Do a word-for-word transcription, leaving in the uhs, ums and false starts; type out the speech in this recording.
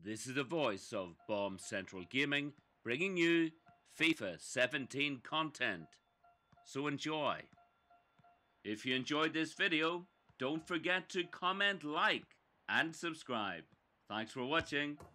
This is the voice of Bomb Central Gaming, bringing you FIFA seventeen content. So enjoy. If you enjoyed this video, don't forget to comment, like, and subscribe. Thanks for watching.